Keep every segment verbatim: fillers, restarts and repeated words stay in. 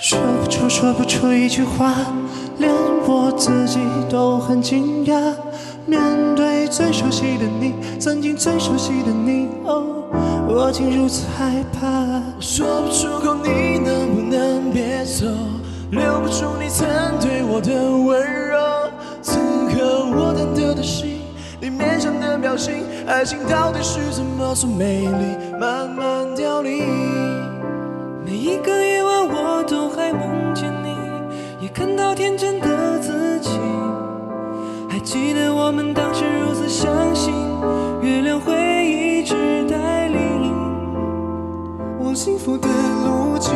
说不出，说不出一句话，连我自己都很惊讶。面对最熟悉的你，曾经最熟悉的你，哦，我竟如此害怕。 我说不出口，你能不能别走？留不住你曾对我的温柔。此刻我忐忑的心，你面上的表情，爱情到底是怎么说美丽，慢慢凋零。 每一个夜晚，我都还梦见你，也看到天真的自己。还记得我们当时如此相信，月亮会一直带领我幸福的路径。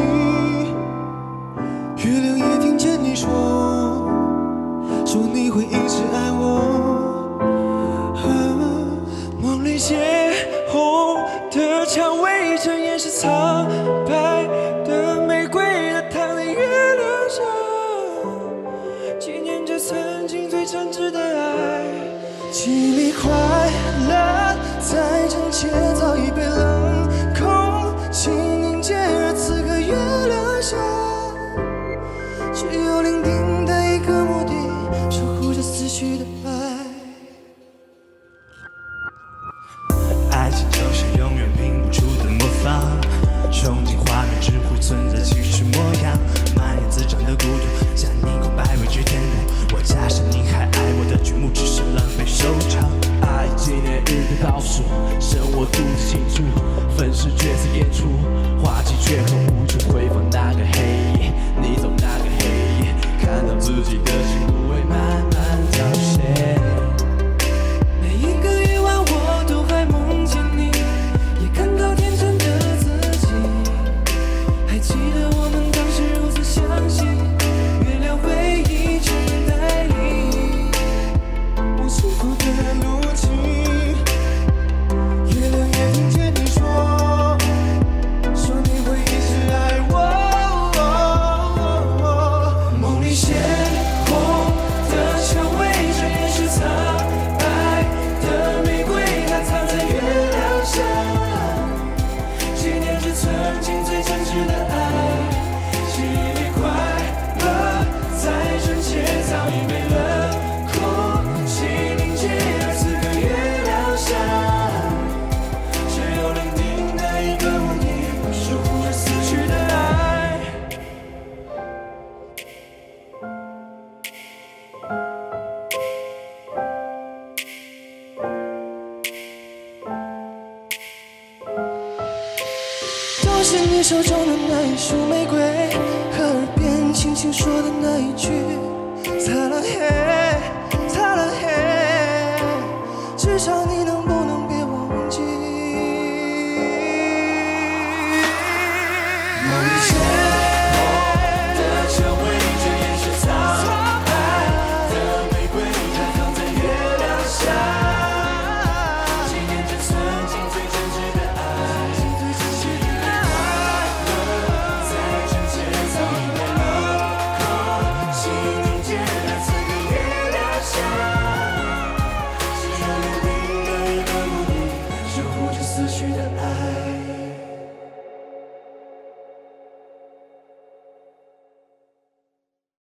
月亮也听见你说，说你会一直爱我。啊，梦里邂逅的蔷薇，这也是苍白的玫瑰，它躺在月亮上，纪念着曾经最真挚的爱。请你快乐，在真切早已被冷空气凝结，而此刻月亮下，只有伶仃的一个目的，守护着死去的爱。 爱情就是永远拼不出的魔方，憧憬画面只会存在其实模样，满眼滋长的孤独，像霓虹百味之天路。我假设你还爱我的剧目，只是浪费收场。 爱纪念日的倒数，剩我独自庆祝，粉饰角色演出，滑稽却很无助，回放那个黑夜，你走那个黑夜，看到自己的心不会慢慢凋谢。 每一个夜晚，我都还梦见你，也看到天真的自己。还记得我们当时如此相信，月亮会一直带领我幸福的路径。月亮也听见你说，说你会一直爱我。梦里邂逅的蔷薇，这也是苍白的玫瑰，它藏在月亮下，纪念着曾经最真挚的爱。请你快乐，在真切早已被冷空气凝结，而此刻月亮下，只有伶仃的一个目的，守护着死去的爱。 都是你手中的那一束